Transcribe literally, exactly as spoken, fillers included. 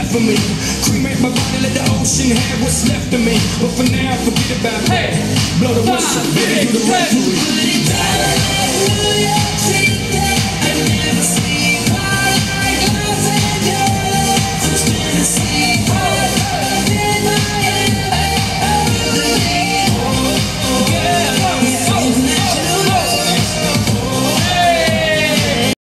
left for me. Cremate my body, let the ocean have what's left of me. But for now, forget about that. Blow the whistle, baby, do the referee.